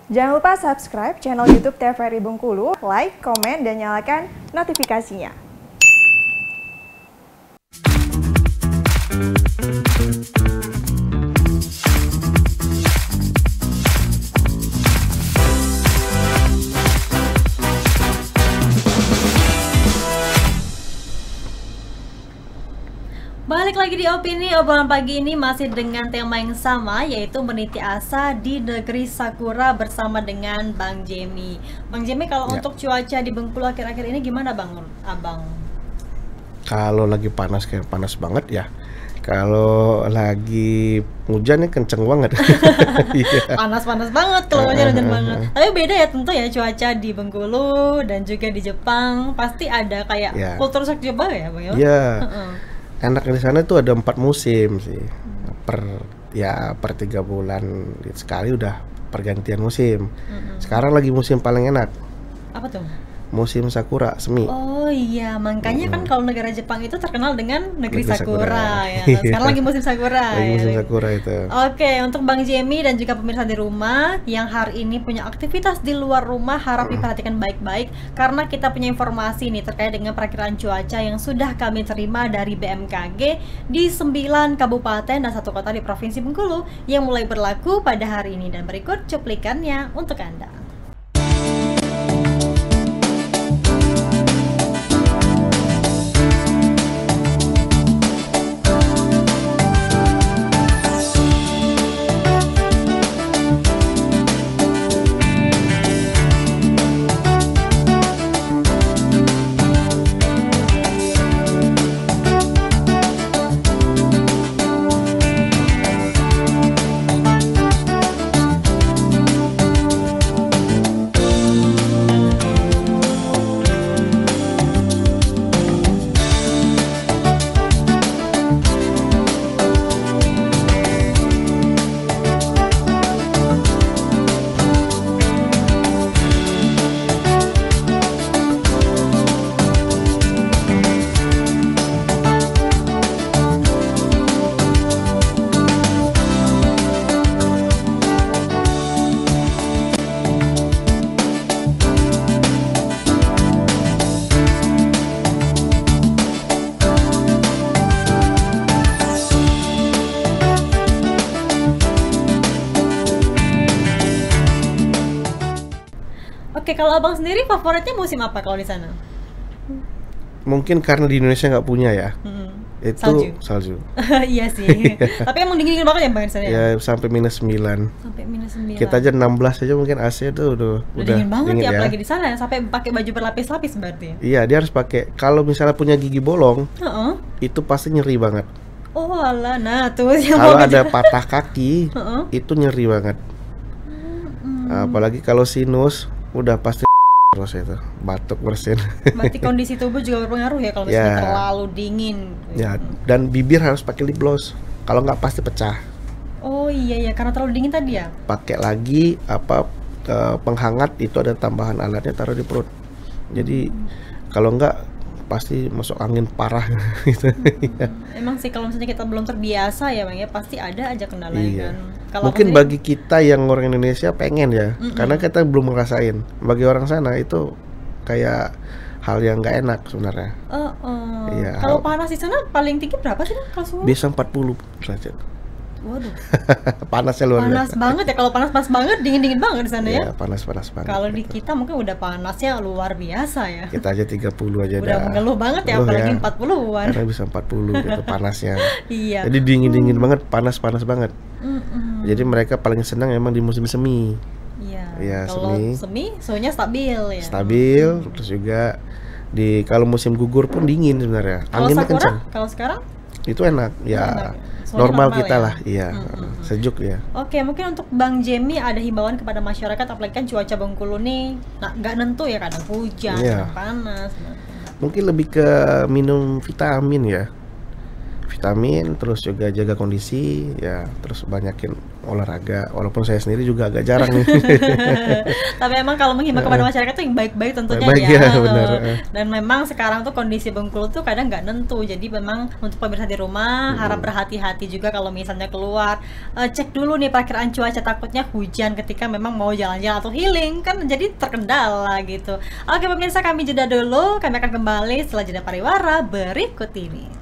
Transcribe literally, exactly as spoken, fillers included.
Jangan lupa subscribe channel YouTube T V R I Bengkulu, like, komen, dan nyalakan notifikasinya. Balik lagi di Opini, obrolan pagi ini masih dengan tema yang sama, yaitu meniti asa di negeri Sakura bersama dengan Bang Jemi. Bang Jemi, kalau ya. Untuk cuaca di Bengkulu akhir-akhir ini gimana Bang, Abang? Kalau lagi panas kayak panas banget ya. Kalau lagi hujan nih kenceng banget. Panas-panas banget kalau hujan hujan banget. Tapi beda ya tentu ya cuaca di Bengkulu dan juga di Jepang. Pasti ada kayak ya. Kultur shock Jepang ya Bang? Iya. Enak di sana tuh ada empat musim sih, per ya per tiga bulan sekali udah pergantian musim. Mm-hmm. Sekarang lagi musim paling enak. Apa tuh? Musim sakura semi. Oh iya, makanya mm-hmm. kan kalau negara Jepang itu terkenal dengan negeri, negeri sakura, sakura ya. Nah, sekarang lagi musim sakura. Lagi musim ya. sakura itu. Oke, untuk Bang Jemi dan juga pemirsa di rumah yang hari ini punya aktivitas di luar rumah, harap diperhatikan baik-baik karena kita punya informasi nih terkait dengan perakiraan cuaca yang sudah kami terima dari B M K G di sembilan kabupaten dan satu kota di Provinsi Bengkulu yang mulai berlaku pada hari ini, dan berikut cuplikannya untuk Anda. Oke, kalau Abang sendiri favoritnya musim apa kalau di sana? Mungkin karena di Indonesia nggak punya ya. Hmm. Itu salju. salju. Iya sih. Tapi emang dingin-dingin banget ya Bang di sana ya? Ya sampai minus sembilan. Sampai minus sembilan. Kita aja enam belas aja mungkin A C tuh udah, udah, udah dingin banget dingin ya, apalagi di sana sampai pakai baju berlapis-lapis berarti. Iya, dia harus pakai. Kalau misalnya punya gigi bolong, uh-uh. itu pasti nyeri banget. Oh alah, nah tuh yang kalau ada patah kaki, uh-uh. itu nyeri banget. Uh-uh. Apalagi kalau sinus, udah pasti terus itu batuk bersin. Berarti kondisi tubuh juga berpengaruh ya kalau misalnya ya. Terlalu dingin. Ya, dan bibir harus pakai lip gloss. Kalau nggak pasti pecah. Oh iya ya, karena terlalu dingin tadi ya. Pakai lagi apa uh, penghangat, itu ada tambahan alatnya, taruh di perut. Jadi hmm. kalau nggak pasti masuk angin parah gitu. Hmm. Emang sih kalau misalnya kita belum terbiasa ya Bang ya, pasti ada aja kendala iya. kan. Kalau mungkin sendiri, bagi kita yang orang Indonesia pengen ya, mm-mm. karena kita belum ngerasain. Bagi orang sana itu kayak hal yang nggak enak sebenarnya. Uh, uh. Iya, kalau panas di sana paling tinggi berapa sih kalau suhu? Bisa empat puluh derajat. Waduh. Panasnya luar panas biasa. banget ya, kalau panas-panas banget, dingin-dingin banget di sana ya. Iya, panas-panas banget. Kalau di kita mungkin udah panasnya luar biasa ya. Kita aja tiga puluh aja udah mengeluh banget ya, apalagi ya. empat puluhan. Karena bisa empat puluh gitu panasnya. Iya. Jadi dingin-dingin hmm. banget, panas-panas banget. Mm-mm. Jadi mereka paling senang emang di musim semi. Iya. Ya, kalau semi. semi, suhunya stabil ya. Stabil, hmm. terus juga di kalau musim gugur pun dingin sebenarnya. Anginnya kencang. Kalau sekarang? Itu enak, ya. Enak. Normal, normal kita ya? lah, iya, mm-hmm. sejuk ya. Oke, mungkin untuk Bang Jemi ada himbauan kepada masyarakat, apalagi kan cuaca Bengkulu nih, nah nggak nentu ya, kadang hujan, yeah. kadang panas. Mungkin lebih ke minum vitamin ya. vitamin, terus juga jaga kondisi, ya terus banyakin olahraga. Walaupun saya sendiri juga agak jarang nih. Tapi emang kalau menghimbau kepada masyarakat tuh yang baik-baik tentunya Baik, ya. ya, benar. Dan memang sekarang tuh kondisi Bengkulu tuh kadang nggak nentu. Jadi memang untuk pemirsa di rumah Hmm. harap berhati-hati juga kalau misalnya keluar. Eh, cek dulu nih perakiraan cuaca, takutnya hujan ketika memang mau jalan-jalan atau healing kan jadi terkendala gitu. Oke pemirsa, kami jeda dulu. Kami akan kembali setelah jeda pariwara berikut ini.